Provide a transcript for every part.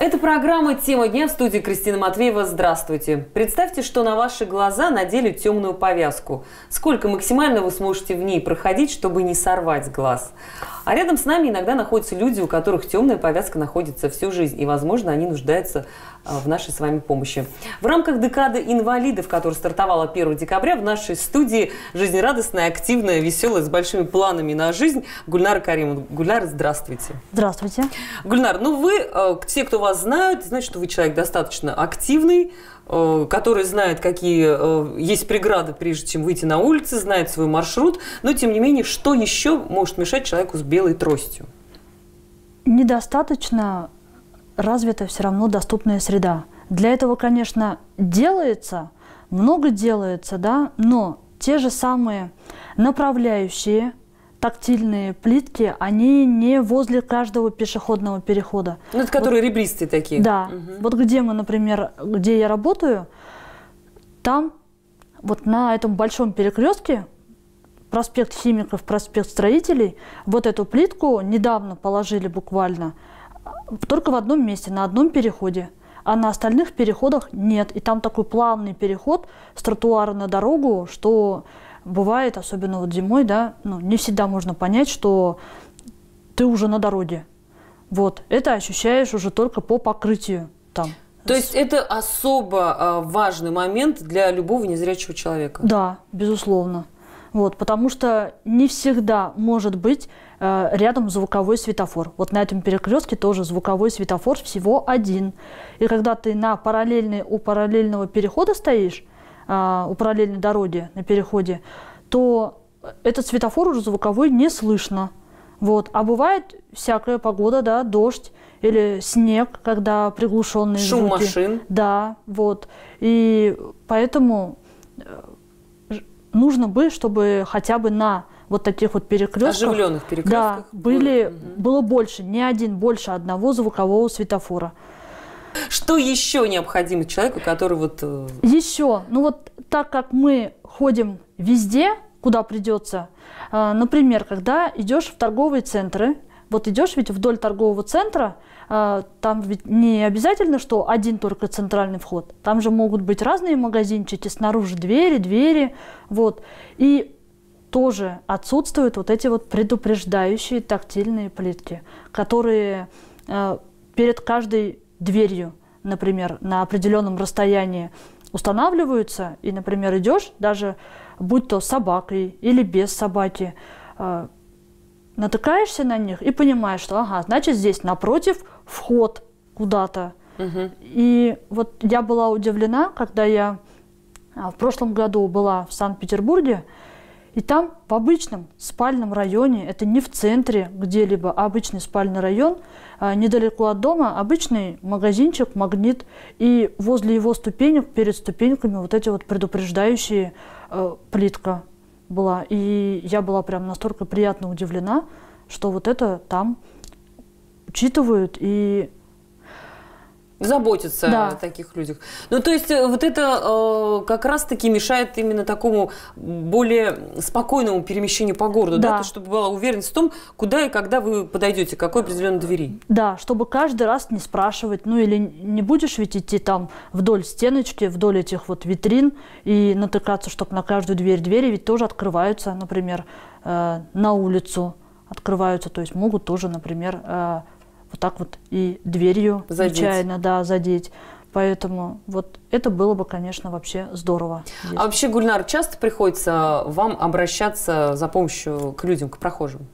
Это программа «Тема дня», в студии Кристина Матвеева. Здравствуйте. Представьте, что на ваши глаза надели темную повязку. Сколько максимально вы сможете в ней проходить, чтобы не сорвать глаз? А рядом с нами иногда находятся люди, у которых темная повязка находится всю жизнь. И, возможно, они нуждаются в нашей с вами помощи. В рамках декады инвалидов, которая стартовала 1 декабря, в нашей студии жизнерадостная, активная, веселая, с большими планами на жизнь Гульнара Каримова. Гульнара, здравствуйте. Здравствуйте. Гульнар, ну вы, те, кто вас знают, знают, что вы человек достаточно активный, который знает, какие есть преграды, прежде чем выйти на улицу, знает свой маршрут. Но, тем не менее, что еще может мешать человеку с белой тростью? Недостаточно развита все равно доступная среда. Для этого, конечно, делается, много делается, да, но те же самые направляющие, тактильные плитки, они не возле каждого пешеходного перехода. Ну, это которые вот, ребристые такие. Да. Угу. Вот где мы, например, где я работаю, там вот на этом большом перекрестке, проспект Химиков, проспект Строителей, вот эту плитку недавно положили буквально только в одном месте, на одном переходе. А на остальных переходах нет. И там такой плавный переход с тротуара на дорогу, что бывает, особенно вот зимой, да, ну, не всегда можно понять, что ты уже на дороге. Вот. Это ощущаешь уже только по покрытию там. То есть это особо важный момент для любого незрячего человека? Да, безусловно. Вот, потому что не всегда может быть рядом звуковой светофор. Вот на этом перекрестке тоже звуковой светофор всего один. И когда ты у параллельного перехода стоишь, у параллельной дороги на переходе, то этот светофор уже звуковой не слышно. Вот. А бывает всякая погода, да, дождь или снег, когда приглушенные шум звуки. Машин. Да, вот. И поэтому нужно бы, чтобы хотя бы на вот таких вот перекрестках, оживленных перекрестках, да, было больше, больше одного звукового светофора. Что еще необходимо человеку, который вот... Еще, ну вот так как мы ходим везде, куда придется, например, когда идешь в торговые центры, вот идешь ведь вдоль торгового центра, там ведь не обязательно, что один только центральный вход. Там же могут быть разные магазинчики, снаружи двери, вот. И тоже отсутствуют вот эти вот предупреждающие тактильные плитки, которые перед каждой дверью, например, на определенном расстоянии устанавливаются, и, например, идешь, даже будь то с собакой или без собаки, натыкаешься на них и понимаешь, что, ага, значит, здесь напротив вход куда-то. Угу. И вот я была удивлена, когда я в прошлом году была в Санкт-Петербурге, и там в обычном спальном районе, это не в центре где-либо, а обычный спальный район, недалеко от дома, обычный магазинчик, магнит, и возле его ступенек, перед ступеньками вот эти вот предупреждающие плитка была. И я была прям настолько приятно удивлена, что вот это там учитывают и... заботиться, да, о таких людях. Ну, то есть вот это как раз-таки мешает именно такому более спокойному перемещению по городу, да? Чтобы была уверенность в том, куда и когда вы подойдете, к какой определенной двери. Да, чтобы каждый раз не спрашивать, ну или не будешь ведь идти там вдоль стеночки, вдоль этих вот витрин и натыкаться, чтобы на каждую дверь. Двери ведь тоже открываются, например, на улицу открываются, то есть могут тоже, например, вот так вот и дверью нечаянно, да, задеть. Поэтому вот это было бы, конечно, вообще здорово. Здесь. А вообще, Гульнар, часто приходится вам обращаться за помощью к людям, к прохожим?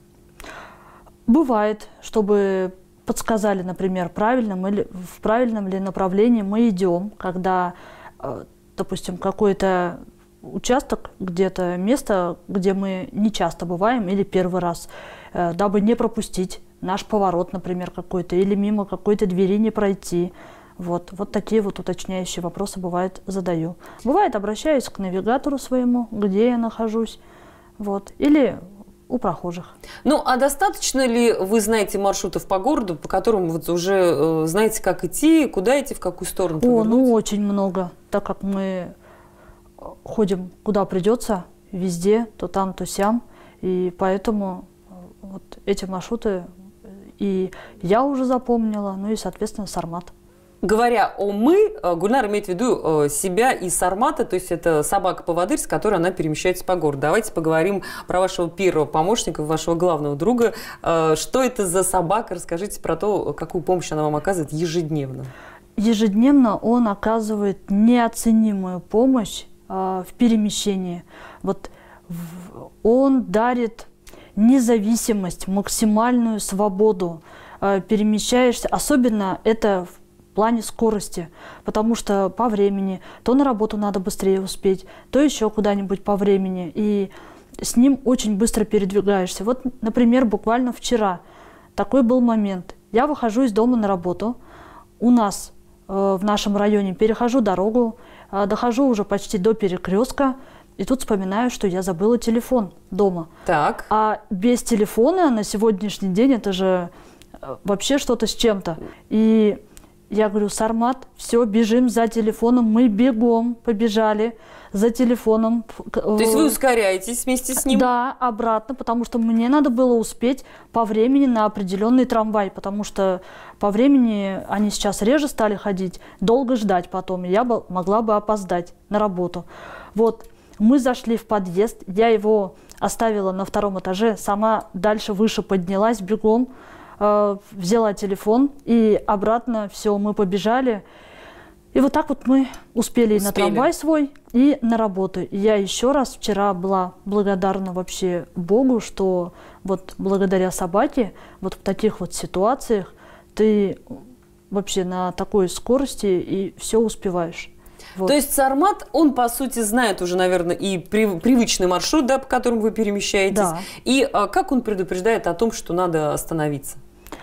Бывает, чтобы подсказали, например, в правильном ли направлении мы идем, когда, допустим, какой-то участок, где-то место, где мы не часто бываем или первый раз, дабы не пропустить наш поворот, например, какой-то, или мимо какой-то двери не пройти. Вот такие вот уточняющие вопросы, бывает, задаю. Бывает, обращаюсь к навигатору своему, где я нахожусь, вот, или у прохожих. Ну, а достаточно ли вы знаете маршрутов по городу, по которым вот уже знаете, как идти, куда идти, в какую сторону повернуть? Ну, очень много, так как мы ходим куда придется, везде, то там, то сям, и поэтому вот эти маршруты и я уже запомнила, ну и, соответственно, Сармат. Говоря о «мы», Гульнара имеет в виду себя и Сармата, то есть это собака-поводырь, с которой она перемещается по городу. Давайте поговорим про вашего первого помощника, вашего главного друга. Что это за собака? Расскажите про то, какую помощь она вам оказывает ежедневно. Ежедневно он оказывает неоценимую помощь в перемещении. Вот он дарит независимость, максимальную свободу. Перемещаешься, особенно это в плане скорости, потому что по времени то на работу надо быстрее успеть, то еще куда-нибудь по времени, и с ним очень быстро передвигаешься. Вот, например, буквально вчера такой был момент. Я выхожу из дома на работу, у нас в нашем районе перехожу дорогу, дохожу уже почти до перекрестка, и тут вспоминаю, что я забыла телефон дома. Так. А без телефона на сегодняшний день это же вообще что-то с чем-то. И я говорю: Сармат, все, бежим за телефоном. Мы бегом побежали за телефоном. То есть вы ускоряетесь вместе с ним? Да, обратно, потому что мне надо было успеть по времени на определенный трамвай, потому что по времени они сейчас реже стали ходить, долго ждать потом, и я могла бы опоздать на работу. Вот, мы зашли в подъезд, я его оставила на 2-м этаже, сама дальше выше поднялась бегом, взяла телефон и обратно все, мы побежали. И вот так вот мы успели и на трамвай свой, и на работу. И я еще раз вчера была благодарна вообще Богу, что вот благодаря собаке вот в таких вот ситуациях ты вообще на такой скорости и все успеваешь. Вот. То есть Сармат, он, по сути, знает уже, наверное, и привычный маршрут, да, по которому вы перемещаетесь. Да. И как он предупреждает о том, что надо остановиться?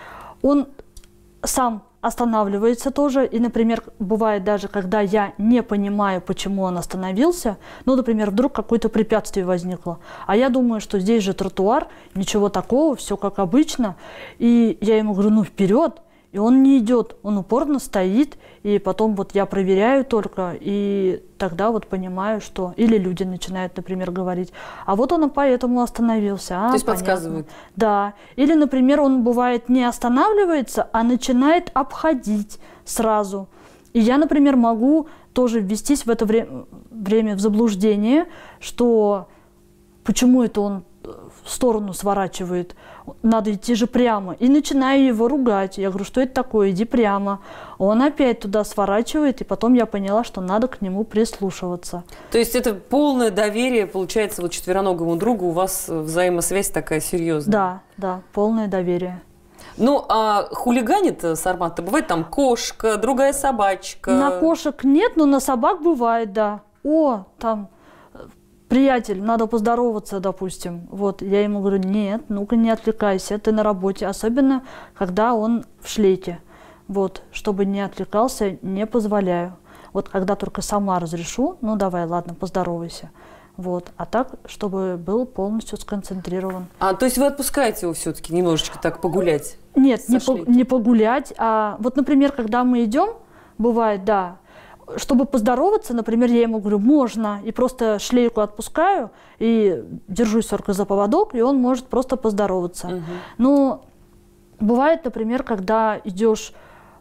Он сам останавливается тоже. И, например, бывает даже, когда я не понимаю, почему он остановился, ну, например, вдруг какое-то препятствие возникло. А я думаю, что здесь же тротуар, ничего такого, все как обычно. И я ему говорю: ну, вперед. И он не идет, он упорно стоит, и потом вот я проверяю только, и тогда вот понимаю, что... Или люди начинают, например, говорить: а вот он поэтому остановился. То есть подсказывают? Да. Или, например, он бывает не останавливается, а начинает обходить сразу. И я, например, могу тоже ввестись в это время в заблуждение, что почему это он в сторону сворачивает, надо идти же прямо. И начинаю его ругать. Я говорю: что это такое, иди прямо. Он опять туда сворачивает, и потом я поняла, что надо к нему прислушиваться. То есть это полное доверие, получается, вот четвероногому другу, у вас взаимосвязь такая серьезная? Да, да, полное доверие. Ну, а хулиганит Сармат-то? Бывает там кошка, другая собачка? На кошек нет, но на собак бывает, да. О, там... приятель, надо поздороваться, допустим. Вот, я ему говорю: нет, ну-ка не отвлекайся, ты на работе. Особенно, когда он в шлейке. Вот, чтобы не отвлекался, не позволяю. Вот, когда только сама разрешу, ну, давай, ладно, поздоровайся. Вот, а так, чтобы был полностью сконцентрирован. А, то есть вы отпускаете его все-таки немножечко так погулять? Нет, не погулять, а вот, например, когда мы идем, бывает, да, чтобы поздороваться, например, я ему говорю: можно, и просто шлейку отпускаю, и держусь только за поводок, и он может просто поздороваться. Угу. Но бывает, например, когда идешь,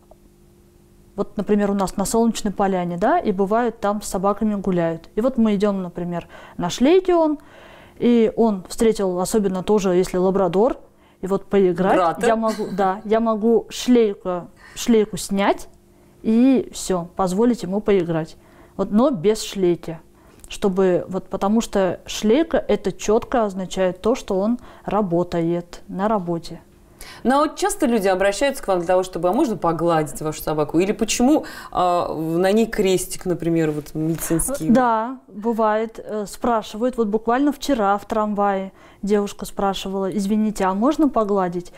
вот, например, у нас на Солнечной поляне, да, и бывает, там с собаками гуляют. И вот мы идем, например, на шлейке и он встретил, особенно тоже, если лабрадор, и вот поиграть, я могу шлейку снять, и все, позволить ему поиграть. Вот, но без шлейки. Чтобы, вот, потому что шлейка это четко означает то, что он работает на работе. Ну, а вот часто люди обращаются к вам для того, чтобы, а можно погладить вашу собаку? Или почему на ней крестик, например, вот медицинский? Да, бывает. Спрашивают. Вот буквально вчера в трамвае девушка спрашивала: извините, а можно погладить?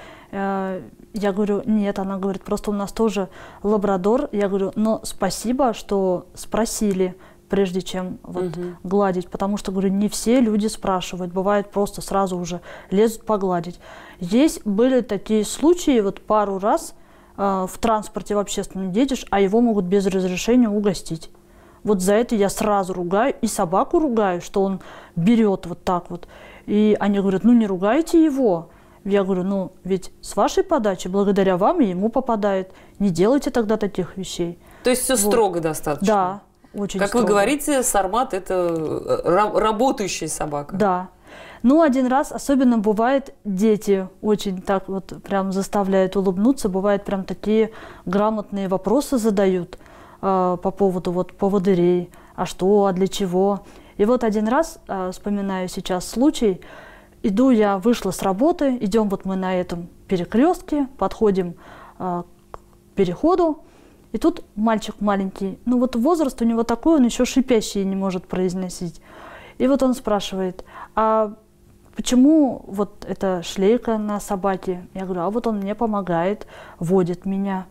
Я говорю: нет. Она говорит: просто у нас тоже лабрадор. Я говорю: но спасибо, что спросили, прежде чем вот гладить, потому что, говорю, не все люди спрашивают, бывает просто сразу уже лезут погладить. Здесь были такие случаи, вот пару раз в транспорте в общественном едешь, а его могут без разрешения угостить. Вот за это я сразу ругаю, и собаку ругаю, что он берет вот так вот. И они говорят: ну не ругайте его, Я говорю, ну, ведь с вашей подачи, благодаря вам и ему попадает. Не делайте тогда таких вещей. То есть все строго достаточно? Да, очень как строго. Вы говорите, Сармат – это работающая собака. Да. Ну, один раз, особенно бывает, дети очень так вот прям заставляют улыбнуться. Бывает, прям такие грамотные вопросы задают по поводу вот поводырей. А что, а для чего? И вот один раз, вспоминаю сейчас случай, вышла с работы, идем вот мы на этом перекрестке, подходим к переходу, и тут мальчик маленький, ну вот возраст у него такой, он еще шипящий не может произносить. И вот он спрашивает, а почему вот эта шлейка на собаке? Я говорю, а вот он мне помогает, водит меня.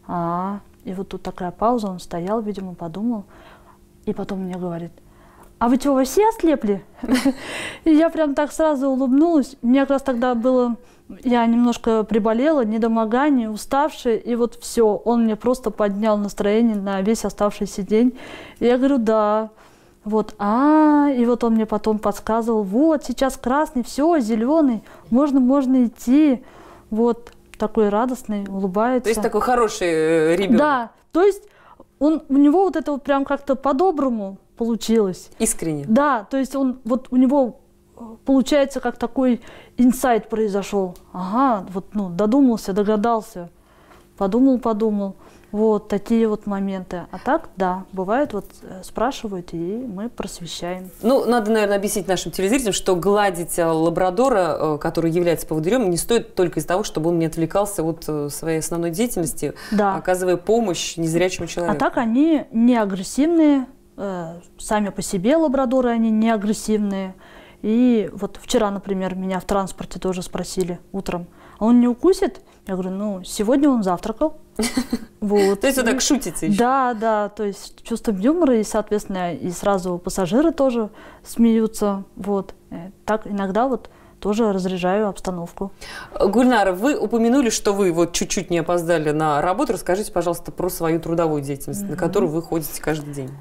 И вот тут такая пауза, он стоял, видимо, подумал, и потом мне говорит, а вы что, все ослепли? И я прям так сразу улыбнулась. Мне как раз тогда было, я немножко приболела, недомогание, уставшая, и вот все, он мне просто поднял настроение на весь оставшийся день. И я говорю, да, вот, и вот он мне потом подсказывал, вот, сейчас красный, все, зеленый, можно идти, вот, такой радостный, улыбается. То есть такой хороший ребенок. Да, то есть у него вот это вот прям как-то по-доброму получилось. Искренне. Да, то есть у него получается как такой инсайт произошел. Ага, вот, додумался, догадался, подумал. Вот такие вот моменты. А так, да, бывает, вот спрашивают, и мы просвещаем. Ну, надо, наверное, объяснить нашим телезрителям, что гладить лабрадора, который является поводырем, не стоит только из-за того, чтобы он не отвлекался от своей основной деятельности, оказывая помощь незрячему человеку. А так они не агрессивные, сами по себе лабрадоры, они не агрессивные. И вот вчера, например, меня в транспорте тоже спросили утром, а он не укусит? Я говорю, сегодня он завтракал. Вот. То есть вы так шутите еще? Да, то есть чувством юмора, и, соответственно, и сразу пассажиры тоже смеются. Вот. Так иногда вот тоже разряжаю обстановку. Гульнара, вы упомянули, что вы вот чуть-чуть не опоздали на работу. Расскажите, пожалуйста, про свою трудовую деятельность, на которую вы ходите каждый день.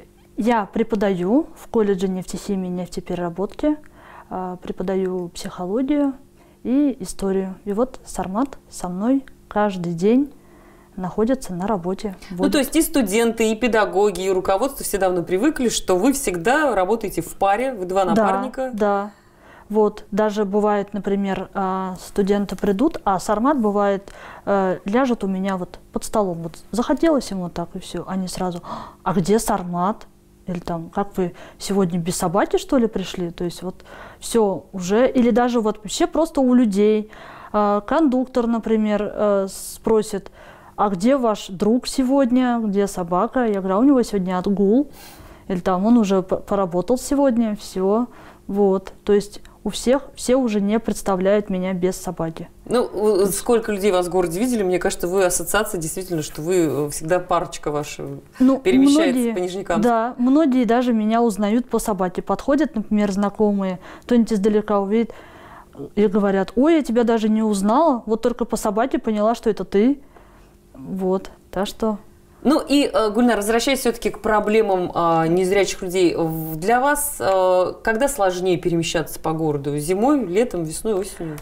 Я преподаю в колледже нефтехимии и нефтепереработки, преподаю психологию и историю. И вот Сармат со мной каждый день находится на работе. Ну, то есть и студенты, и педагоги, и руководство все давно привыкли, что вы всегда работаете в паре, вы два напарника. Да. Вот, даже бывает, например, студенты придут, а Сармат бывает, ляжет у меня вот под столом. Вот захотелось ему так, и все. Они сразу, а где Сармат? Или там, как вы сегодня без собаки, что ли, пришли? То есть вот все уже, или даже вот вообще просто у людей. Кондуктор, например, спросит, а где ваш друг сегодня, где собака? Я говорю, у него сегодня отгул. Или там, он уже поработал сегодня, все. Вот, то есть у всех, все уже не представляют меня без собаки. Ну, сколько людей вас в городе видели, мне кажется, вы ассоциация действительно, что вы всегда парочка ваша перемещается по Нижнекамску. Да, многие даже меня узнают по собаке. Подходят, например, знакомые, кто-нибудь издалека увидит и говорят, ой, я тебя даже не узнала, вот только по собаке поняла, что это ты. Вот, так что... Ну и, Гульнар, возвращаясь все-таки к проблемам незрячих людей, для вас когда сложнее перемещаться по городу? Зимой, летом, весной, осенью?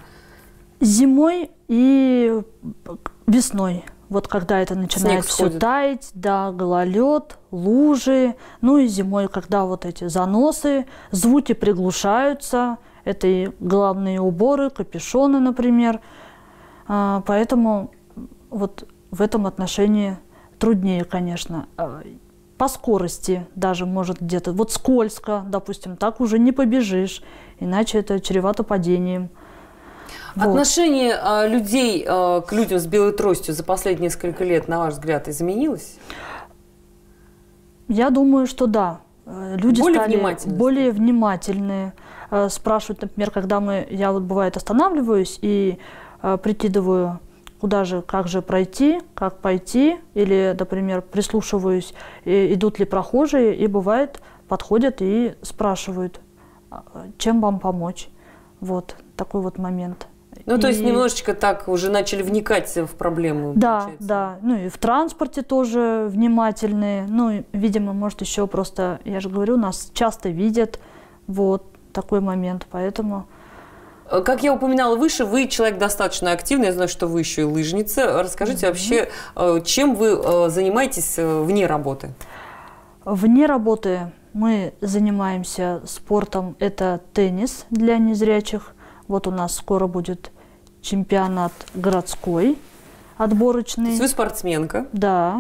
Зимой и весной. Вот когда это начинает все таять, да, гололед, лужи. Ну и зимой, когда вот эти заносы, звуки приглушаются. Это и головные уборы, капюшоны, например. Поэтому вот в этом отношении... Труднее, конечно. По скорости даже может где-то. Вот скользко, допустим, так уже не побежишь, иначе это чревато падением. Отношение людей к людям с белой тростью за последние несколько лет, на ваш взгляд, изменилось? Я думаю, что да. Люди стали более внимательные. Спрашивают, например, когда я вот бывает останавливаюсь и прикидываю, куда же, как же пройти, как пойти, или, например, прислушиваюсь, идут ли прохожие, и бывает, подходят и спрашивают, чем вам помочь. Вот такой вот момент. Ну, то есть немножечко так уже начали вникать в проблему. Да, да. Ну и в транспорте тоже внимательные. Ну, видимо, может, еще просто, я же говорю, нас часто видят. Вот такой момент, поэтому... Как я упоминала выше, вы человек достаточно активный, я знаю, что вы еще и лыжница. Расскажите вообще, чем вы занимаетесь вне работы? Вне работы мы занимаемся спортом, это теннис для незрячих. Вот у нас скоро будет чемпионат городской, отборочный. То есть вы спортсменка? Да.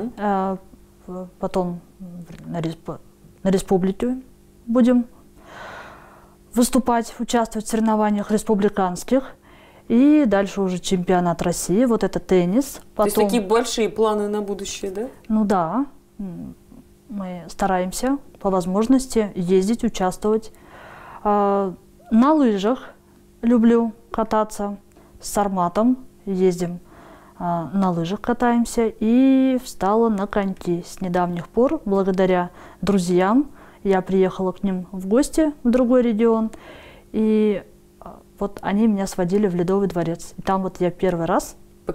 Потом на республике будем выступать, участвовать в соревнованиях республиканских. И дальше уже чемпионат России, вот это теннис. Потом... То есть такие большие планы на будущее, да? Ну да. Мы стараемся по возможности ездить, участвовать. На лыжах люблю кататься, с Сарматом ездим, на лыжах катаемся. И встала на коньки с недавних пор, благодаря друзьям. Я приехала к ним в гости в другой регион, и вот они меня сводили в Ледовый дворец. И там вот я первый раз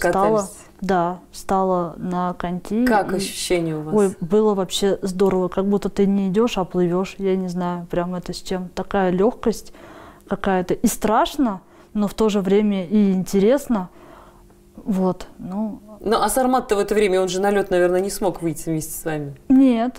встала на коньки. Как ощущение у вас? Ой, было вообще здорово, как будто ты не идешь, а плывешь. Я не знаю, прям это с чем. Такая легкость какая-то. И страшно, но в то же время и интересно. Вот, Ну, а Сармат-то в это время, он же на лед, наверное, не смог выйти вместе с вами? Нет,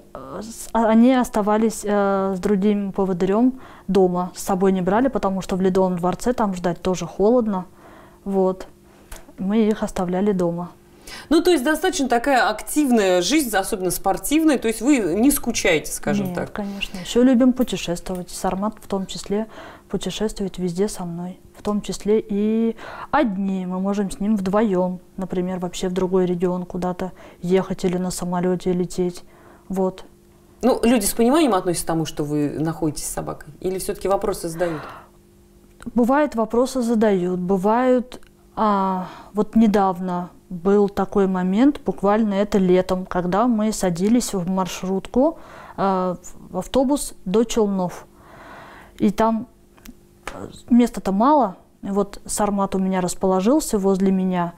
они оставались с другим поводырем дома. С собой не брали, потому что в Ледовом дворце там ждать тоже холодно. Вот. Мы их оставляли дома. Ну, то есть достаточно такая активная жизнь, особенно спортивная, то есть вы не скучаете, скажем так? Нет, конечно. Еще любим путешествовать. Сармат в том числе путешествовать везде со мной. В том числе и одни. Мы можем с ним вдвоем, например, вообще в другой регион куда-то ехать или на самолете лететь. Вот. Ну, люди с пониманием относятся к тому, что вы находитесь с собакой? Или все-таки вопросы задают? Бывает, вопросы задают. Бывают... вот недавно был такой момент, буквально это летом, когда мы садились в маршрутку, в автобус до Челнов. И там места-то мало. Вот Сармат у меня расположился возле меня.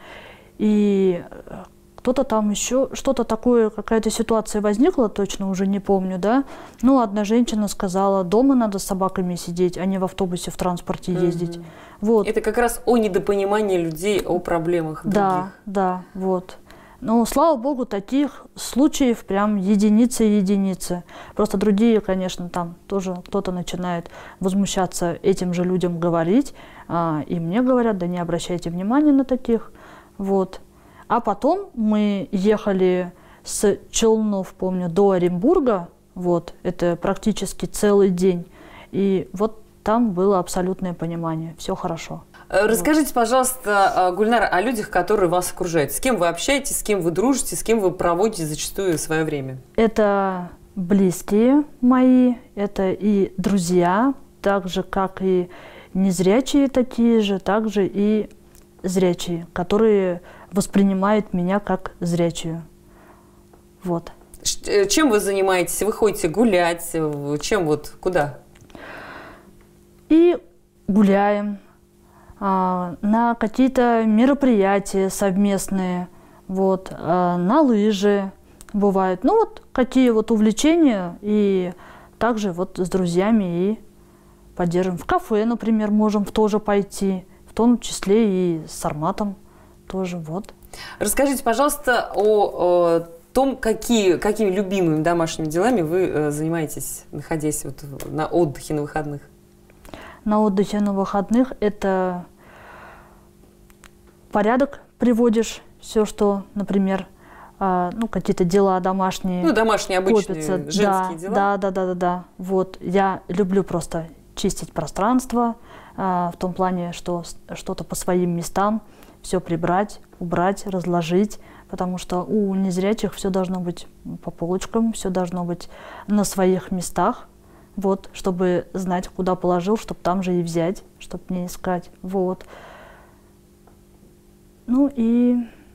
И кто-то там еще, что-то такое, какая-то ситуация возникла, точно уже не помню, да. Ну, одна женщина сказала, дома надо с собаками сидеть, а не в автобусе, в транспорте ездить. Вот. Это как раз о недопонимании людей, о проблемах других. Да, вот. Ну, слава богу, таких случаев прям единицы. Просто другие, конечно, там тоже кто-то начинает возмущаться этим же людям говорить. И мне говорят, да не обращайте внимания на таких. Вот. А потом мы ехали с Челнов, помню, до Оренбурга. Вот. Это практически целый день. И вот там было абсолютное понимание. Все хорошо. Расскажите, пожалуйста, Гульнара, о людях, которые вас окружают. С кем вы общаетесь, с кем вы дружите, с кем вы проводите зачастую свое время? Это близкие мои, это и друзья, так же, как и незрячие такие же, также и зрячие, которые воспринимают меня как зрячую. Вот. Чем вы занимаетесь? Вы ходите гулять? Чем вот? Куда? И гуляем. На какие-то мероприятия совместные, вот, на лыжи бывают. Ну вот какие вот увлечения, и также вот с друзьями и поддержим. В кафе, например, можем тоже пойти, в том числе и с Сарматом тоже, вот. Расскажите, пожалуйста, о том, какими любимыми домашними делами вы занимаетесь, находясь вот на отдыхе на выходных. На отдыхе на выходных это порядок приводишь, все, что, например, ну, какие-то дела домашние. Ну, домашние обычные копятся. женские дела. Да. Вот, я люблю просто чистить пространство, в том плане, что что-то по своим местам, все прибрать, убрать, разложить, потому что у незрячих все должно быть по полочкам, все должно быть на своих местах. Вот, чтобы знать, куда положил, чтобы там же и взять, чтобы не искать. Вот. Ну и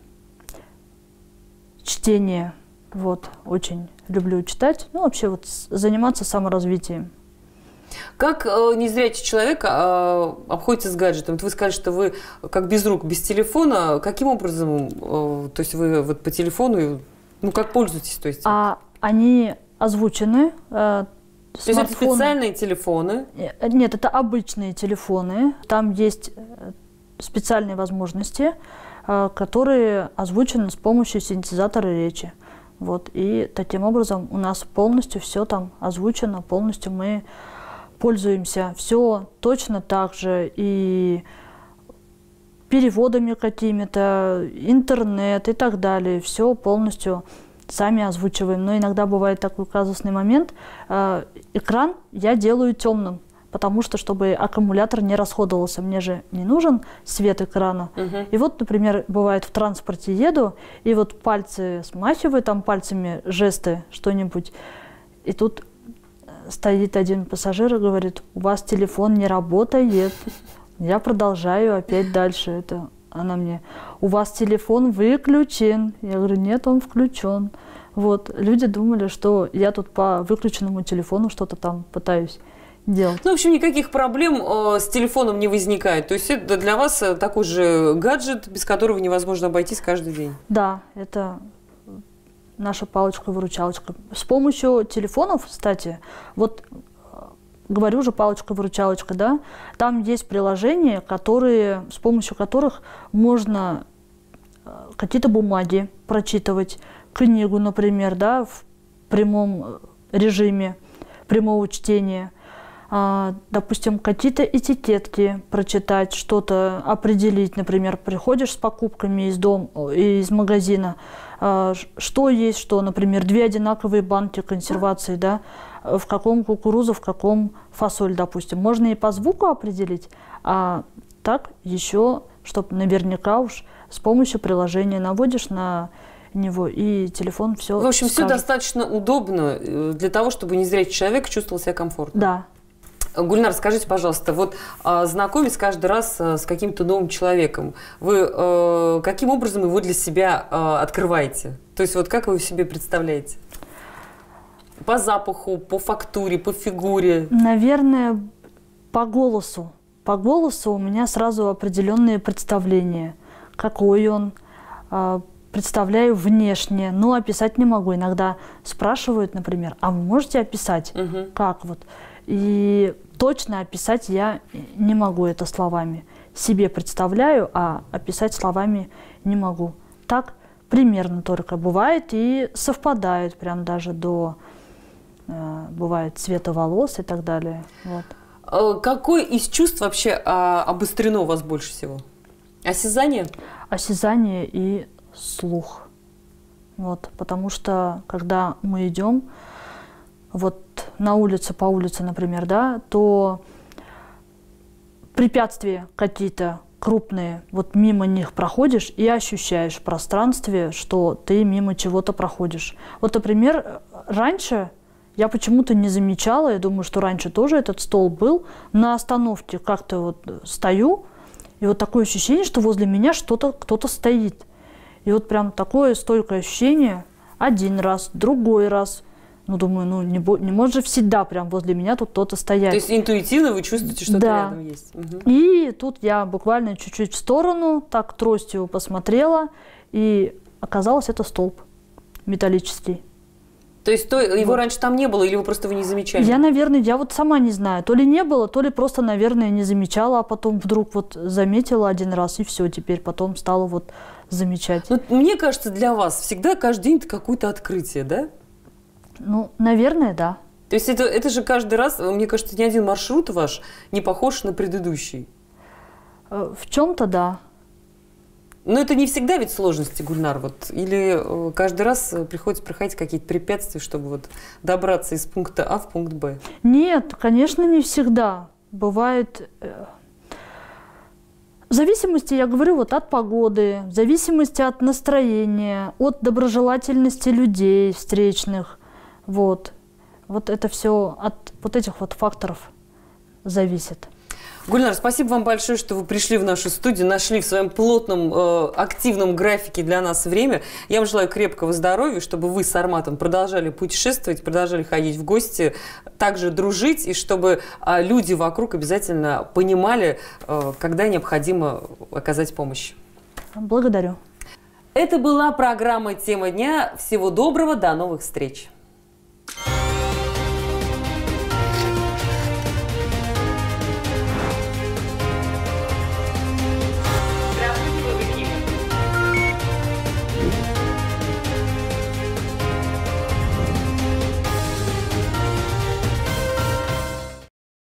чтение. Вот, очень люблю читать. Ну, вообще вот заниматься саморазвитием. Как незрячий человек обходится с гаджетом? Вы сказали, что вы как без рук, без телефона. Каким образом, то есть вы вот по телефону, ну как пользуетесь? То есть? Они озвучены То есть это специальные телефоны? Нет, это обычные телефоны. Там есть специальные возможности, которые озвучены с помощью синтезатора речи. Вот. И таким образом у нас полностью все там озвучено, полностью мы пользуемся. Все точно так же и переводами какими-то, интернет и так далее. Все полностью сами озвучиваем. Но иногда бывает такой казусный момент. Экран я делаю темным, потому что, чтобы аккумулятор не расходовался. Мне же не нужен свет экрана. И вот, например, бывает в транспорте еду, и вот пальцы смахиваю, там пальцами жесты, что-нибудь. И тут стоит один пассажир и говорит: у вас телефон не работает. Я продолжаю опять дальше. Это она мне: у вас телефон выключен. Я говорю: нет, он включен. Вот. Люди думали, что я тут по выключенному телефону что-то там пытаюсь делать. Ну, в общем, никаких проблем с телефоном не возникает. То есть это для вас такой же гаджет, без которого невозможно обойтись каждый день? Да, это наша палочка-выручалочка. С помощью телефонов, кстати, вот говорю же, палочка-выручалочка, да, там есть приложения, с помощью которых можно какие-то бумаги прочитывать, книгу, например, да, в прямом режиме, прямого чтения. Допустим, какие-то этикетки прочитать, что-то определить. Например, приходишь с покупками из магазина, что есть что, например, 2 одинаковые банки консервации, да, в каком кукуруза, в каком фасоль, допустим. Можно и по звуку определить, а так еще, чтобы наверняка уж с помощью приложения наводишь на него, и телефон все В общем, скажет. все достаточно удобно для того, чтобы незрячий человек чувствовал себя комфортно. Да. Гульнар, скажите, пожалуйста, вот знакомясь каждый раз с каким-то новым человеком, вы каким образом его для себя открываете? То есть вот как вы себе представляете? По запаху, по фактуре, по фигуре? Наверное, по голосу. По голосу у меня сразу определенные представления. Какой он, представляю внешне, но описать не могу. Иногда спрашивают, например: а вы можете описать? Как вот? И точно описать я не могу это словами. Себе представляю, а описать словами не могу. Так примерно только бывает и совпадает прям даже до, бывает, цвета волос и так далее. Вот. Какое из чувств вообще обострено у вас больше всего? Осязание? Осязание и слух. Вот, потому что когда мы идем вот на улице, по улице, например, да, то препятствия какие-то крупные, вот мимо них проходишь и ощущаешь в пространстве, что ты мимо чего-то проходишь. Вот, например, раньше я почему-то не замечала, я думаю, что раньше тоже этот стол был, на остановке как-то вот стою, и вот такое ощущение, что возле меня кто-то стоит. И вот прям такое стойкое ощущение один раз, другой раз. Ну, думаю, не может же всегда прям возле меня тут кто-то стоять. То есть интуитивно вы чувствуете, что да. рядом есть. И тут я буквально чуть-чуть в сторону, так тростью посмотрела, и оказалось, это столб металлический. То есть его раньше там не было, или вы не замечали? Я вот сама не знаю. То ли не было, то ли просто, наверное, не замечала, а потом вдруг вот заметила один раз, и все, теперь потом стала вот замечать. Ну, мне кажется, для вас всегда каждый день это какое-то открытие, да? Ну, наверное, да. То есть это же каждый раз, мне кажется, ни один маршрут ваш не похож на предыдущий. В чем-то да. Но это не всегда ведь сложности, Гульнар, вот, или каждый раз приходится проходить какие-то препятствия, чтобы вот добраться из пункта А в пункт Б? Нет, конечно, не всегда. Бывает, в зависимости, я говорю, вот от погоды, в зависимости от настроения, от доброжелательности людей встречных, вот. Вот это все от вот этих вот факторов зависит. Гульнар, спасибо вам большое, что вы пришли в нашу студию, нашли в своем плотном, активном графике для нас время. Я вам желаю крепкого здоровья, чтобы вы с Арматом продолжали путешествовать, продолжали ходить в гости, также дружить, и чтобы люди вокруг обязательно понимали, когда необходимо оказать помощь. Благодарю. Это была программа «Тема дня». Всего доброго, до новых встреч.